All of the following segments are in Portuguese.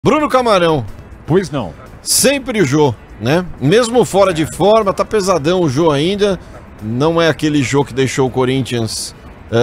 Bruno Camarão. Pois não. Sempre o Jô, né? Mesmo fora de forma, tá pesadão o Jô ainda. Não é aquele Jô que deixou o Corinthians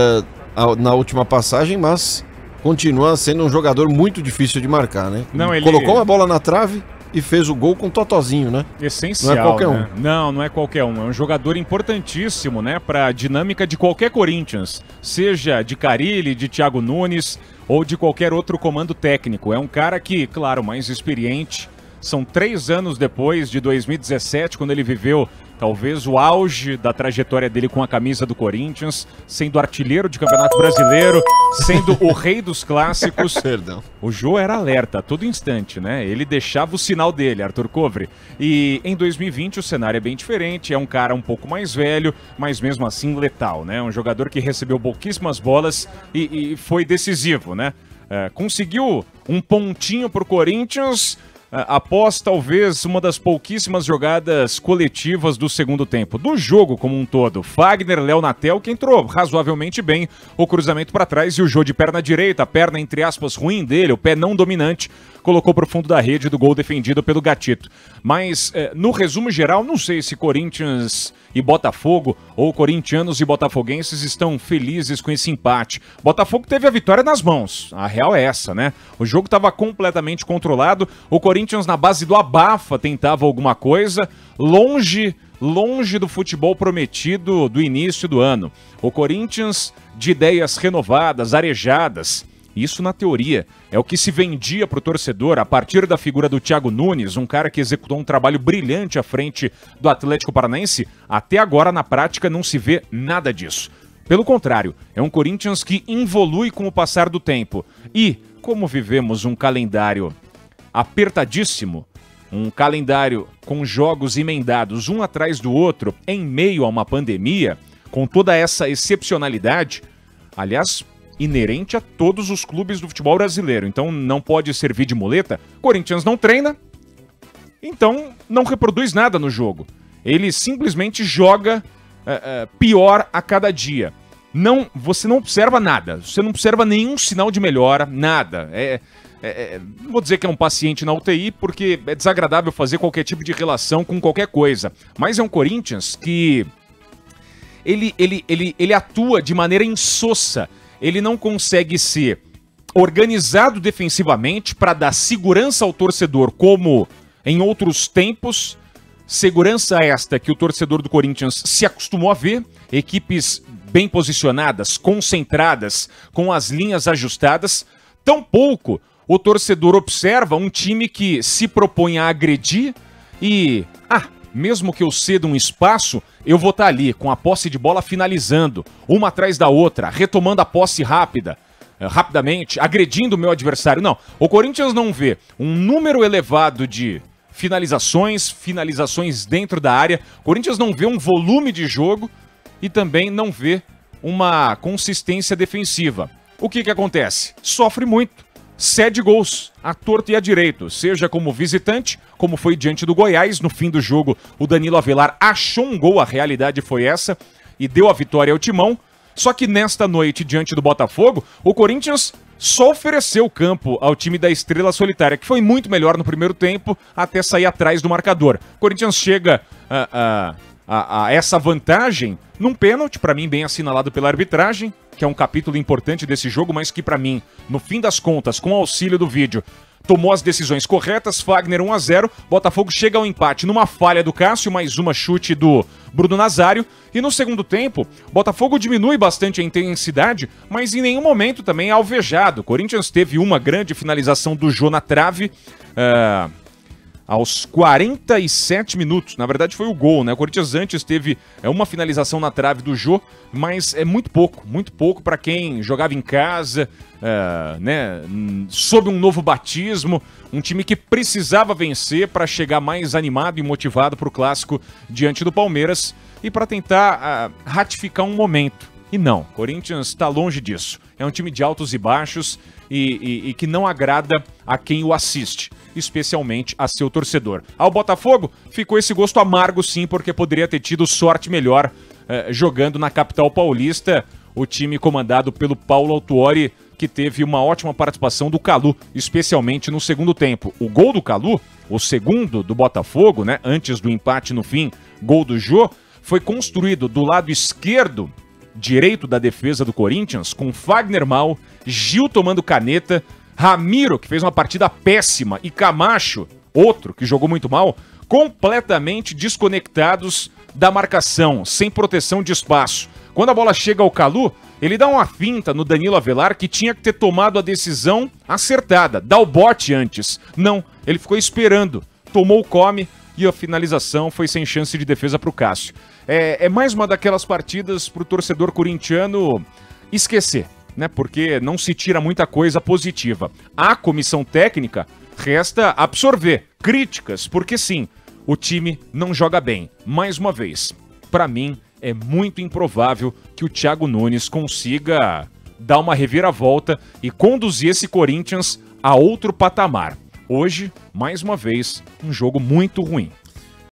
na última passagem, mas continua sendo um jogador muito difícil de marcar, né? Não, ele colocou uma bola na trave e fez o gol com o totozinho, né? Essencial, não é qualquer né? Não é qualquer um. É um jogador importantíssimo, né? Pra dinâmica de qualquer Corinthians. Seja de Carille, de Thiago Nunes ou de qualquer outro comando técnico. É um cara que, claro, mais experiente. São 3 anos depois de 2017, quando ele viveu talvez o auge da trajetória dele com a camisa do Corinthians, sendo artilheiro de Campeonato Brasileiro, sendo o rei dos clássicos. Perdão. O Jô era alerta a todo instante, né? Ele deixava o sinal dele, Arthur Covre. E em 2020 o cenário é bem diferente, é um cara um pouco mais velho, mas mesmo assim letal, né? Um jogador que recebeu pouquíssimas bolas e foi decisivo, né? Conseguiu um pontinho pro Corinthians após talvez uma das pouquíssimas jogadas coletivas do segundo tempo, do jogo como um todo. Fagner, Léo Natel, que entrou razoavelmente bem, o cruzamento para trás e o Jô de perna direita, a perna entre aspas ruim dele, o pé não dominante, colocou para o fundo da rede do gol defendido pelo Gatito. Mas, no resumo geral, não sei se Corinthians e Botafogo, ou corintianos e botafoguenses estão felizes com esse empate. Botafogo teve a vitória nas mãos, a real é essa, né? O jogo estava completamente controlado, o Corinthians na base do abafa tentava alguma coisa, longe do futebol prometido do início do ano. O Corinthians de ideias renovadas, arejadas. Isso na teoria é o que se vendia para o torcedor a partir da figura do Thiago Nunes, um cara que executou um trabalho brilhante à frente do Atlético Paranaense. Até agora, na prática, não se vê nada disso. Pelo contrário, é um Corinthians que involui com o passar do tempo. E, como vivemos um calendário apertadíssimo, um calendário com jogos emendados um atrás do outro, em meio a uma pandemia, com toda essa excepcionalidade, aliás, inerente a todos os clubes do futebol brasileiro, então não pode servir de muleta. Corinthians não treina, então não reproduz nada no jogo. Ele simplesmente joga pior a cada dia. Você não observa nada, você não observa nenhum sinal de melhora, nada. Não vou dizer que é um paciente na UTI, porque é desagradável fazer qualquer tipo de relação com qualquer coisa. Mas é um Corinthians que ele atua de maneira insossa. Ele não consegue ser organizado defensivamente para dar segurança ao torcedor, como em outros tempos. Segurança esta que o torcedor do Corinthians se acostumou a ver. Equipes bem posicionadas, concentradas, com as linhas ajustadas. Tampouco o torcedor observa um time que se propõe a agredir e... mesmo que eu ceda um espaço, eu vou estar ali, com a posse de bola finalizando, uma atrás da outra, retomando a posse rapidamente, agredindo o meu adversário. Não, o Corinthians não vê um número elevado de finalizações dentro da área. O Corinthians não vê um volume de jogo e também não vê uma consistência defensiva. O que acontece? Sofre muito. Cede gols, à torto e à direito, seja como visitante, como foi diante do Goiás. No fim do jogo, o Danilo Avelar achou um gol, a realidade foi essa, e deu a vitória ao Timão. Só que nesta noite, diante do Botafogo, o Corinthians só ofereceu o campo ao time da Estrela Solitária, que foi muito melhor no primeiro tempo, até sair atrás do marcador. O Corinthians chega a essa vantagem num pênalti, para mim bem assinalado pela arbitragem, que é um capítulo importante desse jogo, mas que para mim, no fim das contas, com o auxílio do vídeo, tomou as decisões corretas. Fagner 1-0, Botafogo chega ao empate numa falha do Cássio, mais uma chute do Bruno Nazário, e no segundo tempo, Botafogo diminui bastante a intensidade, mas em nenhum momento também é alvejado. O Corinthians teve uma grande finalização do Jô na trave, aos 47 minutos, na verdade foi o gol, né? O Corinthians antes teve uma finalização na trave do Jô, mas é muito pouco para quem jogava em casa, né? Sob um novo batismo, um time que precisava vencer para chegar mais animado e motivado para o clássico diante do Palmeiras e para tentar ratificar um momento. E não, o Corinthians está longe disso. É um time de altos e baixos e que não agrada a quem o assiste, especialmente a seu torcedor. Ao Botafogo ficou esse gosto amargo sim, porque poderia ter tido sorte melhor jogando na capital paulista. O time comandado pelo Paulo Autuori que teve uma ótima participação do Kalu, especialmente no segundo tempo. O gol do Kalu, o segundo do Botafogo, né, antes do empate no fim, gol do Jô, foi construído do lado esquerdo, direito da defesa do Corinthians, com Fagner mal, Gil tomando caneta, Ramiro, que fez uma partida péssima, e Camacho, outro que jogou muito mal, completamente desconectados da marcação, sem proteção de espaço. Quando a bola chega ao Kalu, ele dá uma finta no Danilo Avelar, que tinha que ter tomado a decisão acertada, dar o bote antes. Não, ele ficou esperando, tomou o come e a finalização foi sem chance de defesa para o Cássio. É mais uma daquelas partidas para o torcedor corintiano esquecer, né? Porque não se tira muita coisa positiva. A comissão técnica resta absorver críticas, porque sim, o time não joga bem. Mais uma vez, para mim, é muito improvável que o Thiago Nunes consiga dar uma reviravolta e conduzir esse Corinthians a outro patamar. Hoje, mais uma vez, um jogo muito ruim.